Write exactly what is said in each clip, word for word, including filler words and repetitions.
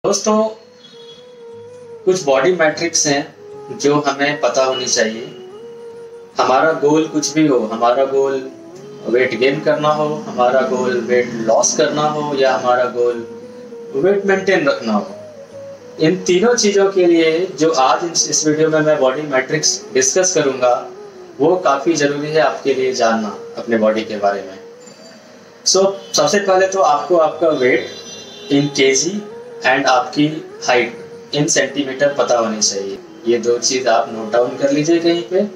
दोस्तों, कुछ body matrix हैं जो हमें पता होनी चाहिए। हमारा गोल कुछ भी हो, हमारा गोल वेट गेन करना हो, हमारा गोल वेट लॉस करना हो या हमारा गोल वेट मेंटेन रखना हो, इन तीनों चीज़ों के लिए जो आज इस वीडियो में मैं बॉडी मैट्रिक्स डिस्कस करूंगा वो काफ़ी ज़रूरी है आपके लिए जानना अपने बॉडी के बारे में। सो so, सबसे पहले तो आपको आपका वेट इन केजी एंड आपकी हाइट इन सेंटीमीटर पता होनी चाहिए। ये दो चीज़ आप नोट डाउन कर लीजिए कहीं पे।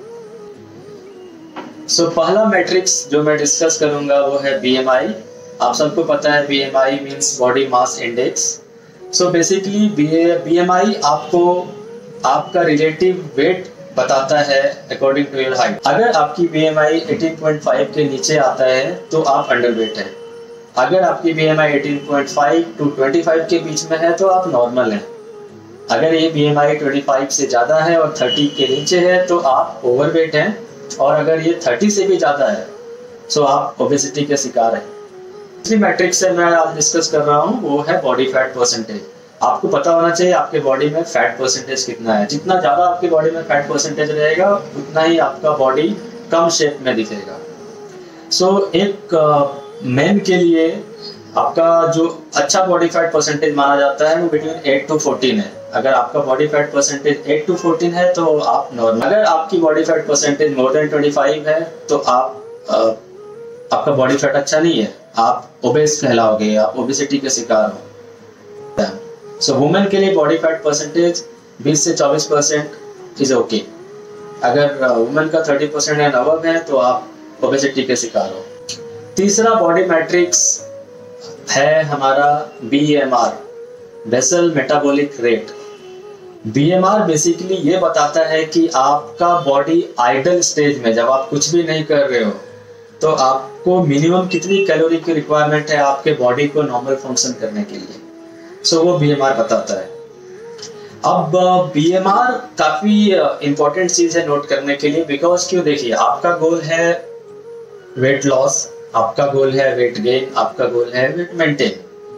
सो so, पहला मैट्रिक्स जो मैं डिस्कस करूंगा वो है बी एम आई। आप सबको पता है B M I means body mass index. So basically B M I आपको आपका रिलेटिव वेट बताता है अकॉर्डिंग टू योर हाइट। अगर आपकी बी एम आई अठारह पॉइंट पाँच के नीचे आता है तो आप अंडरवेट हैं। अगर आपकी बी एम आई अठारह पॉइंट पाँच टू पच्चीस के बीच में है तो आप नॉर्मल हैं। अगर ये बी एम आई पच्चीस से ज़्यादा है और तीस के नीचे है तो आप ओवरवेट हैं, और अगर ये तीस से भी ज़्यादा है तो आप ओबेसिटी के शिकार हैं। दूसरी मैट्रिक्स से मैं आज डिस्कस कर रहा हूँ वो है बॉडी फैट परसेंटेज। आपको पता होना चाहिए आपके बॉडी में फैट परसेंटेज कितना है। जितना ज़्यादा आपकी बॉडी में फैट परसेंटेज रहेगा उतना ही आपका बॉडी कम शेप में दिखेगा। सो so, एक मेन uh, के लिए आपका जो अच्छा बॉडी फैट परसेंटेज माना जाता है वो बिटवीन एट टू फोर्टीन है। अगर आपका body fat percentage eight to fourteen है तो आप नॉर्मल। अगर आपकी body fat percentage more than पच्चीस है तो आप आ, आपका बॉडी फैट अच्छा नहीं है, आप ओबेस कहलाओगे, आप ओबेसिटी के शिकार हो। सो वुमेन के लिए बॉडी फैट परसेंटेज बीस से चौबीस परसेंट इज ओके। अगर वुमेन का तीस परसेंट एंड अबव है तो आप ओबेसिटी के शिकार हो। तीसरा बॉडी मैट्रिक्स है हमारा B M R, basal metabolic rate. B M R basically ये बताता है कि आपका बॉडी आइडल स्टेज में, जब आप कुछ भी नहीं कर रहे हो, तो आपको मिनिमम कितनी कैलोरी की रिक्वायरमेंट है आपके बॉडी को नॉर्मल फंक्शन करने के लिए। सो so, वो बी एम आर बताता है। अब बी एम आर काफी इंपॉर्टेंट चीज है नोट करने के लिए, बिकॉज क्यों, देखिए आपका गोल है वेट लॉस, आपका गोल है वेट गेन, आपका गोल है वेट मेंटेन।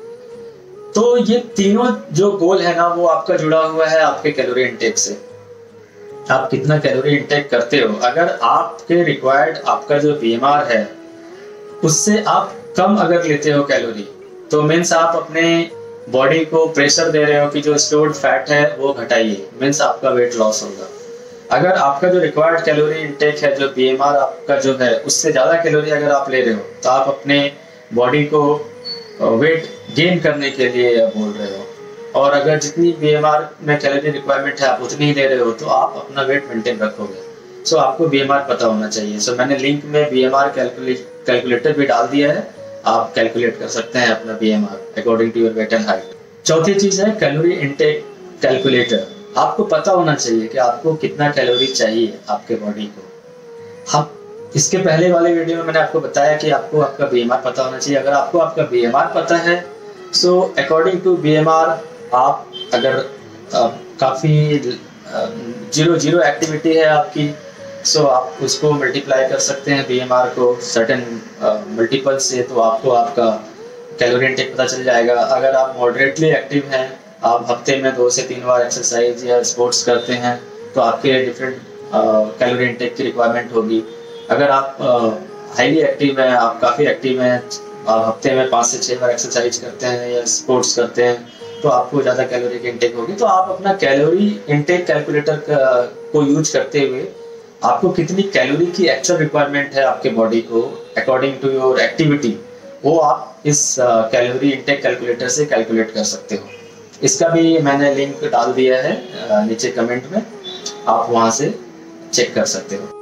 तो ये तीनों जो गोल है ना वो आपका जुड़ा हुआ है आपके कैलोरी इंटेक से। आप कितना कैलोरी इंटेक करते हो, अगर आपके रिक्वायर्ड आपका जो बी एम आर है उससे आप कम अगर लेते हो कैलोरी तो मीन्स आप अपने बॉडी को प्रेशर दे रहे हो कि जो स्टोर्ड फैट है वो घटाइए, मीन्स आपका वेट लॉस होगा। अगर आपका जो रिक्वायर्ड कैलोरी इंटेक है, जो बी एम आर आपका जो है उससे ज़्यादा कैलोरी अगर आप ले रहे हो तो आप अपने बॉडी को वेट गेन करने के लिए बोल रहे हो। और अगर जितनी बी एम आर में कैलोरी रिक्वायरमेंट है आप उतनी ही ले रहे हो तो आप अपना वेट मेंटेन रखोगे। सो so, आपको बी एम आर पता होना चाहिए। सो so, मैंने लिंक में बी एम आर कैलकुलेटर भी डाल दिया है, आप कैलकुलेट कर सकते हैं अपना B M R according to your weight and height. चौथी चीज है कैलोरी इनटेक कैलकुलेटर। आपको पता होना चाहिए कि आपको कितना कैलोरी चाहिए आपके बॉडी को। हम इसके पहले वाले वीडियो में मैंने आपको बताया कि आपको आपका बी एम आर पता होना चाहिए। अगर आपको आपका बी एम आर पता है so according to B M R आप अगर आ, काफ़ी जीरो जीरो एक्टिविटी है आपकी, सो so, आप उसको मल्टीप्लाई कर सकते हैं बी एम आर को सर्टेन मल्टीपल से, तो आपको आपका कैलोरी इंटेक पता चल जाएगा। अगर आप मॉडरेटली एक्टिव हैं, आप हफ्ते में दो से तीन बार एक्सरसाइज या स्पोर्ट्स करते हैं तो आपके डिफरेंट कैलोरी इंटेक की रिक्वायरमेंट होगी। अगर आप हाईली एक्टिव हैं, आप काफ़ी एक्टिव हैं, आप हफ्ते में पाँच से छः बार एक्सरसाइज करते हैं या स्पोर्ट्स करते हैं तो आपको ज़्यादा कैलोरी की इंटेक होगी। तो आप अपना कैलोरी इंटेक कैलकुलेटर को यूज करते हुए आपको कितनी कैलोरी की एक्चुअल रिक्वायरमेंट है आपके बॉडी को अकॉर्डिंग टू योर एक्टिविटी, वो आप इस कैलोरी इंटेक कैलकुलेटर से कैलकुलेट कर सकते हो। इसका भी मैंने लिंक डाल दिया है नीचे कमेंट में, आप वहाँ से चेक कर सकते हो।